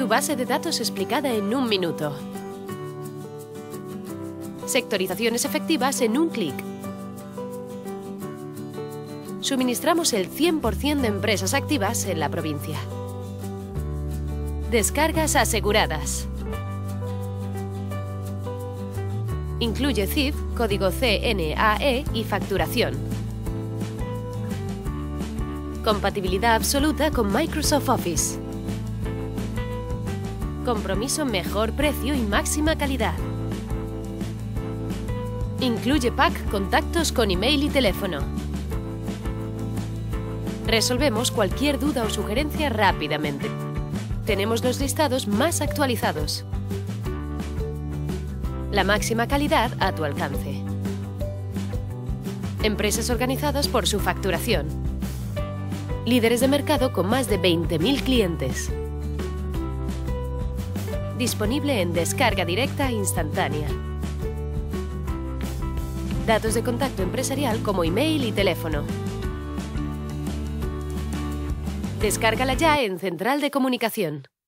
Tu base de datos explicada en un minuto. Sectorizaciones efectivas en un clic. Suministramos el 100% de empresas activas en la provincia. Descargas aseguradas. Incluye CIF, código CNAE y facturación. Compatibilidad absoluta con Microsoft Office. Compromiso mejor precio y máxima calidad. Incluye pack contactos con email y teléfono. Resolvemos cualquier duda o sugerencia rápidamente. Tenemos los listados más actualizados. La máxima calidad a tu alcance. Empresas organizadas por su facturación. Líderes de mercado con más de 20.000 clientes. Disponible en descarga directa e instantánea. Datos de contacto empresarial como email y teléfono. Descárgala ya en Central de Comunicación.